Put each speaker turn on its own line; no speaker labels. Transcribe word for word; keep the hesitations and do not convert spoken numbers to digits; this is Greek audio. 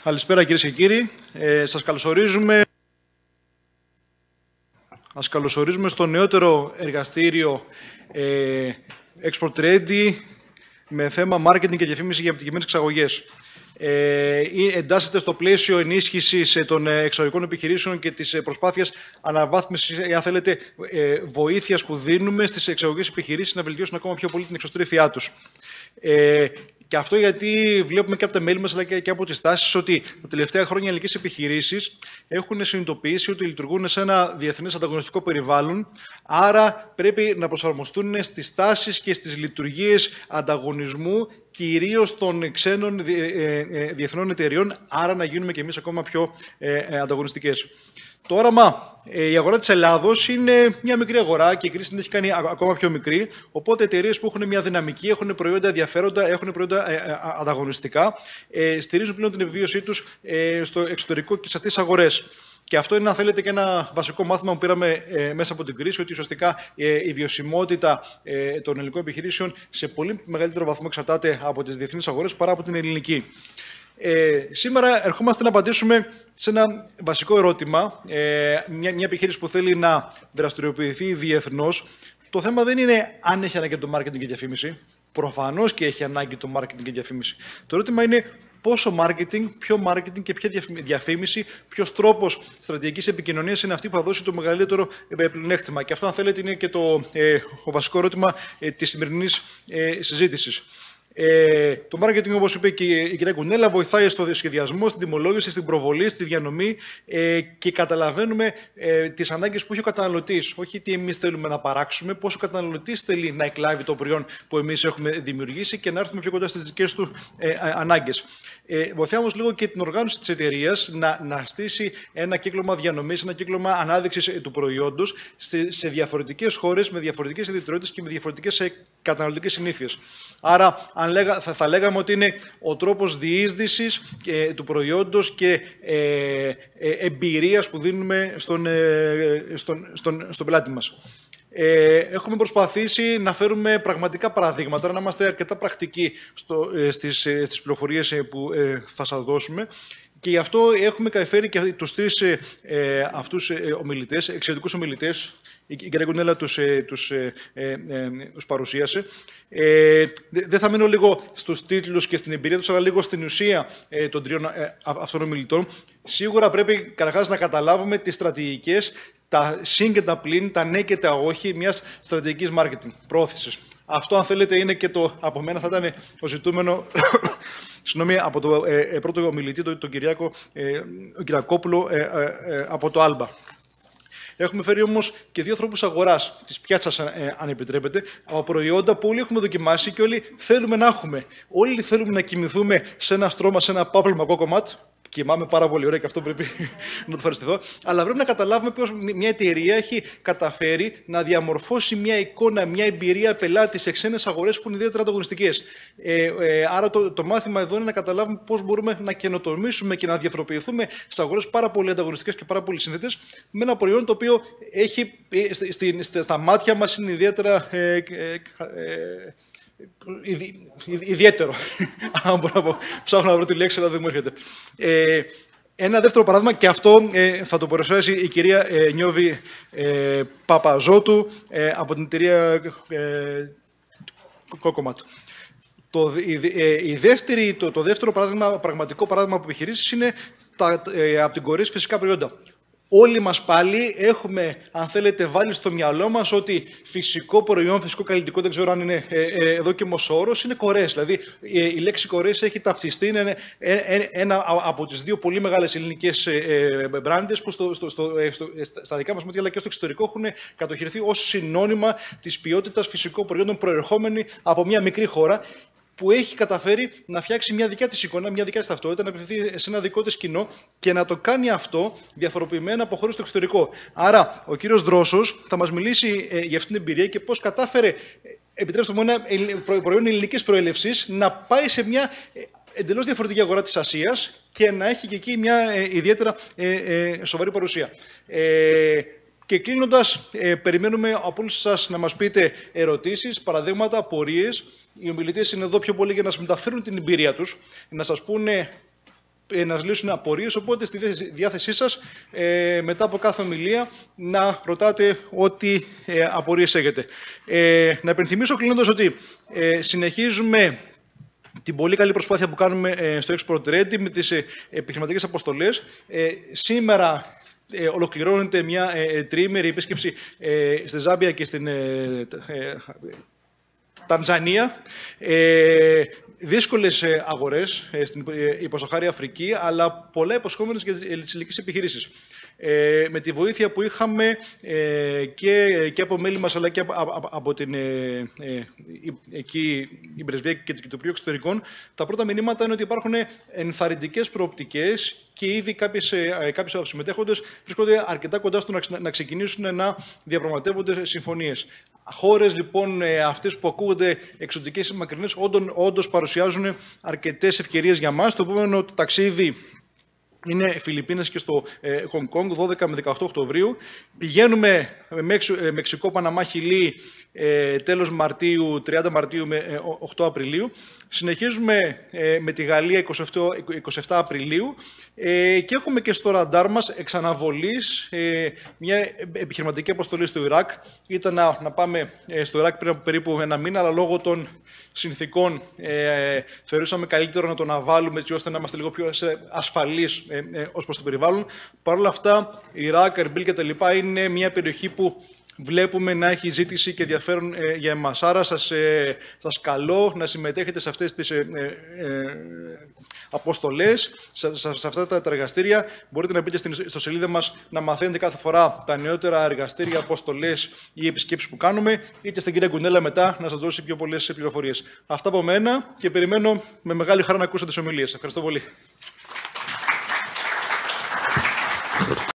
Καλησπέρα κυρίες και κύριοι. Ε, σας καλωσορίζουμε. Σας καλωσορίζουμε στο νεότερο εργαστήριο ε, Export Ready με θέμα marketing και διαφήμιση για επιτυχημένες εξαγωγές. Ε, εντάσσεται στο πλαίσιο ενίσχυσης των εξαγωγικών επιχειρήσεων και της προσπάθειας αναβάθμισης, αν θέλετε, ε, βοήθειας που δίνουμε στις εξαγωγικές επιχειρήσεις να βελτιώσουν ακόμα πιο πολύ την εξωστρέφειά τους. Ε, Και αυτό γιατί βλέπουμε και από τα μέλη μας αλλά και από τις τάσεις ότι τα τελευταία χρόνια οι ελληνικές επιχειρήσεις έχουν συνειδητοποιήσει ότι λειτουργούν σε ένα διεθνές ανταγωνιστικό περιβάλλον, άρα πρέπει να προσαρμοστούν στις τάσεις και στις λειτουργίες ανταγωνισμού κυρίως των ξένων διεθνών εταιριών, άρα να γίνουμε και εμείς ακόμα πιο ανταγωνιστικές. Το όραμα, η αγορά της Ελλάδος είναι μια μικρή αγορά και η κρίση την έχει κάνει ακόμα πιο μικρή. Οπότε εταιρείες που έχουν μια δυναμική, έχουν προϊόντα ενδιαφέροντα, έχουν προϊόντα ανταγωνιστικά, στηρίζουν πλέον την επιβίωσή τους στο εξωτερικό και σε αυτές τις αγορές. Και αυτό είναι, αν θέλετε, και ένα βασικό μάθημα που πήραμε ε, μέσα από την κρίση, ότι ουσιαστικά ε, η βιωσιμότητα ε, των ελληνικών επιχειρήσεων σε πολύ μεγαλύτερο βαθμό εξαρτάται από τις διεθνείς αγορές παρά από την ελληνική. Ε, σήμερα ερχόμαστε να απαντήσουμε σε ένα βασικό ερώτημα. Ε, μια, μια επιχείρηση που θέλει να δραστηριοποιηθεί διεθνώς. Το θέμα δεν είναι αν έχει ανάγκη το marketing και διαφήμιση. Προφανώς και έχει ανάγκη το marketing και διαφήμιση. Το ερώτημα είναι πόσο marketing, ποιο marketing και ποια διαφήμιση, ποιος τρόπος στρατηγικής επικοινωνίας είναι αυτή που θα δώσει το μεγαλύτερο πλεονέκτημα. Και αυτό, αν θέλετε, είναι και το ε, ο βασικό ερώτημα ε, της σημερινής ε, συζήτησης. Ε, το marketing, όπως είπε και η κυρία Κουνέλα, βοηθάει στο σχεδιασμό, στην τιμολόγηση, στην προβολή, στη διανομή ε, και καταλαβαίνουμε ε, τις ανάγκες που έχει ο καταναλωτής. Όχι τι εμείς θέλουμε να παράξουμε, πόσο ο καταναλωτής θέλει να εκλάβει το προϊόν που εμείς έχουμε δημιουργήσει και να έρθουμε πιο κοντά στις δικές του ε, ανάγκες. Ε, βοηθάει όμως λίγο και την οργάνωση της εταιρείας να, να στήσει ένα κύκλωμα διανομής, ένα κύκλωμα ανάδειξης του προϊόντος σε, σε διαφορετικές χώρες, με διαφορετικές ιδιαιτερότητες και με διαφορετικές ε, καταναλωτικές συνήθειες. Άρα, αν λέγα, θα, θα λέγαμε ότι είναι ο τρόπος διείσδυσης ε, του προϊόντος και ε, ε, εμπειρίας που δίνουμε στον, ε, στον, στον, στον πελάτη μας. Ε, έχουμε προσπαθήσει να φέρουμε πραγματικά παραδείγματα, να είμαστε αρκετά πρακτικοί στο, ε, στις, ε, στις πληροφορίες ε, που ε, θα σας δώσουμε. Και γι' αυτό έχουμε φέρει και τους τρεις ε, ε, αυτούς ε, ομιλητές, εξαιρετικούς ομιλητές. Η κυρία Κουνέλα τους, ε, τους, ε, ε, ε, τους παρουσίασε. Ε, δεν θα μείνω λίγο στους τίτλους και στην εμπειρία τους, αλλά λίγο στην ουσία ε, των τριών ε, αυτών ομιλητών. Σίγουρα πρέπει καταρχάς να καταλάβουμε τις στρατηγικές, τα συν και τα πλην, τα ναι και τα όχι μιας στρατηγικής marketing, προώθησης. Αυτό, αν θέλετε, είναι και το από μένα θα ήταν το ζητούμενο συγγνώμη, από το ε, ε, πρώτο ομιλητή, τον το Κυριάκο ε, ο Κυριακόπουλο, ε, ε, ε, από το Άλμπα. Έχουμε φέρει όμως και δύο τρόπους αγοράς της πιάτσας, ε, αν επιτρέπετε, από προϊόντα που όλοι έχουμε δοκιμάσει και όλοι θέλουμε να έχουμε. Όλοι θέλουμε να κοιμηθούμε σε ένα στρώμα, σε ένα πάπλωμα κόκομάτ. Κοιμάμαι πάρα πολύ ωραία και αυτό πρέπει να το ευχαριστηθώ. Αλλά πρέπει να καταλάβουμε πως μια εταιρεία έχει καταφέρει να διαμορφώσει μια εικόνα, μια εμπειρία πελάτη σε ξένες αγορές που είναι ιδιαίτερα ανταγωνιστικές. Ε, ε, άρα το, το μάθημα εδώ είναι να καταλάβουμε πώς μπορούμε να καινοτομήσουμε και να διαφοροποιηθούμε σε αγορές πάρα πολύ ανταγωνιστικές και πάρα πολύ σύνθετες με ένα προϊόν το οποίο έχει, ε, στη, στη, στη, στα μάτια μας είναι ιδιαίτερα. Ε, ε, ε, Ιδι, ιδιαίτερο. Αν μπορώ να πω, ψάχνω να βρω τη λέξη, αλλά δεν μου έρχεται. Ε, ένα δεύτερο παράδειγμα, και αυτό ε, θα το παρουσιάσει η κυρία ε, Νιώβη ε, Παπαζώτου ε, από την εταιρεία ε, Κόκομάτ. Το, η, η δεύτερη, το, το δεύτερο παράδειγμα, πραγματικό παράδειγμα από επιχειρήσεις είναι τα, ε, από την κορύφη φυσικά προϊόντα. Όλοι μας πάλι έχουμε, αν θέλετε, βάλει στο μυαλό μας ότι φυσικό προϊόν, φυσικό καλλιτικό, δεν ξέρω αν είναι ε, ε, εδώ και μοσόρος, είναι κορές. Δηλαδή ε, η λέξη κορές έχει ταυτιστεί, είναι ε, ε, ένα από τις δύο πολύ μεγάλες ελληνικές ε, ε, μπράντες που στο, στο, στο, ε, στο, στα δικά μας μάτια αλλά και στο εξωτερικό έχουν κατοχυρηθεί ως συνώνυμα της ποιότητας φυσικών προϊόντων προερχόμενη από μια μικρή χώρα, που έχει καταφέρει να φτιάξει μια δικιά της εικόνα, μια δικιά της ταυτότητα, να απευθυνθεί σε ένα δικό της κοινό και να το κάνει αυτό διαφοροποιημένα από χώρες στο εξωτερικό. Άρα, ο κύριος Δρόσος θα μας μιλήσει ε, για αυτήν την εμπειρία και πώς κατάφερε, επιτρέψτε μου, ένα προϊόν ελληνικής προέλευσης να πάει σε μια εντελώς διαφορετική αγορά της Ασίας και να έχει και εκεί μια ε, ιδιαίτερα ε, ε, σοβαρή παρουσία. Ε, Και κλείνοντας, ε, περιμένουμε από όλους σας να μας πείτε ερωτήσεις, παραδείγματα, απορίες. Οι ομιλητές είναι εδώ πιο πολύ για να σας μεταφέρουν την εμπειρία τους, να σας πούνε να λύσουν απορίες, οπότε στη διάθεσή σας ε, μετά από κάθε ομιλία να ρωτάτε ό,τι ε, απορίες έχετε. Ε, να υπενθυμίσω κλείνοντας ότι ε, συνεχίζουμε την πολύ καλή προσπάθεια που κάνουμε ε, στο Export Ready με τις ε, επιχειρηματικές αποστολές. Ε, σήμερα ε, ολοκληρώνεται μια ε, τριήμερη επίσκεψη ε, στη Ζάμπια και στην ε, ε, Τανζανία. Ε, δύσκολες αγορές ε, στην υποσαχάρια Αφρική, αλλά πολλά υποσχόμενες για τις ελληνικές επιχειρήσεις. Ε, με τη βοήθεια που είχαμε ε, και, και από μέλη μας, αλλά και από, από, από την ε, ε, εκεί, η Πρεσβεία και το Υπουργείο Εξωτερικών, τα πρώτα μηνύματα είναι ότι υπάρχουν ενθαρρυντικές προοπτικές και ήδη κάποιες, κάποιες από τους συμμετέχοντες βρίσκονται αρκετά κοντά στο να, να ξεκινήσουν να διαπραγματεύονται συμφωνίες. Χώρες λοιπόν αυτές που ακούγονται εξωτικές ή μακρινές όντως παρουσιάζουν αρκετές ευκαιρίες για μας. Το επόμενο ταξίδι είναι Φιλιππίνες και στο ε, Χονγκ Κονγκ, δώδεκα με δεκαοκτώ Οκτωβρίου. Πηγαίνουμε με Μεξ, ε, Μεξικό, Παναμά, Χιλή, ε, τέλος Μαρτίου, τριάντα Μαρτίου με ε, οκτώ Απριλίου. Συνεχίζουμε ε, με τη Γαλλία είκοσι επτά Απριλίου ε, και έχουμε και στο ραντάρ μας εξ αναβολής ε, μια επιχειρηματική αποστολή στο Ιράκ. Ήταν να, να πάμε ε, στο Ιράκ πριν από περίπου ένα μήνα, αλλά λόγω των συνθήκων ε, θεωρούσαμε καλύτερο να το αναβάλουμε έτσι ώστε να είμαστε λίγο πιο ασφαλείς ε, ε, ως προς το περιβάλλον. Παρ' όλα αυτά, Ιράκ, Ερμπίλ και τα λοιπά είναι μια περιοχή που βλέπουμε να έχει ζήτηση και ενδιαφέρον ε, για εμάς. Άρα σας, ε, σας καλώ να συμμετέχετε σε αυτές τις ε, ε, αποστολές, σε, σε, σε αυτά τα εργαστήρια. Μπορείτε να μπείτε στην ιστοσελίδα μας να μαθαίνετε κάθε φορά τα νεότερα εργαστήρια, αποστολές ή επισκέψεις που κάνουμε, ή και στην κυρία Γκουνέλα μετά να σας δώσει πιο πολλές πληροφορίες. Αυτά από μένα και περιμένω με μεγάλη χαρά να ακούσω τις ομιλίες. Ευχαριστώ πολύ.